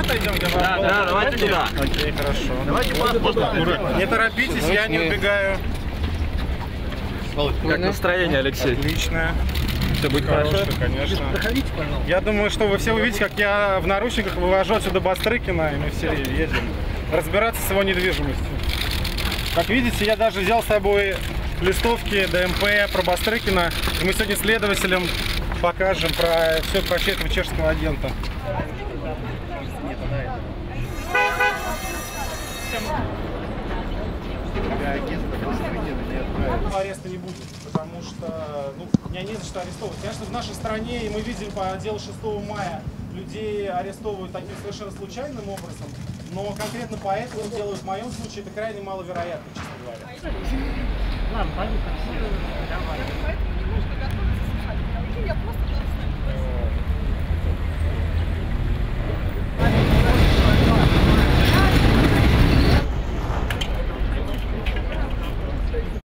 отойдем? Да, давайте туда. Окей, хорошо. Давайте паспорт. Не торопитесь, я не убегаю. Как настроение, Алексей? Отлично. Все будет хорошо? Конечно. Проходите, пожалуйста. Я думаю, что вы все увидите, как я в наручниках вывожу отсюда Бастрыкина, и мы все едем разбираться с его недвижимостью. Как видите, я даже взял с собой листовки ДМП про Бастрыкина, и мы сегодня следователям покажем про все про этого чешского агента. Ареста не будет, потому что меня не за что арестовывать. Конечно, в нашей стране, и мы видели по делу 6 мая, людей арестовывают таким совершенно случайным образом, но конкретно по этому делу, в моем случае, это крайне маловероятно, честно говоря. Ладно, пойду. Давай.